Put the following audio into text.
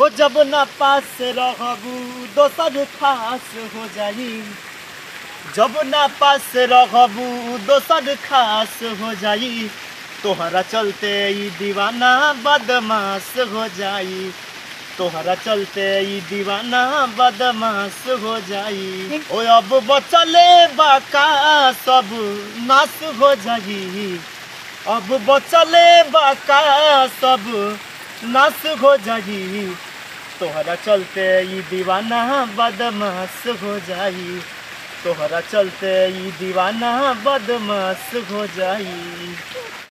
हो जब ना पास रहबू दोसर खास हो जाई। जब ना पास रहबू दोसर खास हो जाई। तोहरा चलते ई दीवाना बदमाश हो जाई। तोहरा चलते ई दीवाना बदमाश हो जाई। ओ अब बचले बाका सब नाश हो जाई। अब बचले बाका सब नाश हो जाई। तोहरा चलते ई दीवाना बदमाश हो जाई। तोहरा चलते ई दीवाना बदमाश हो जाई।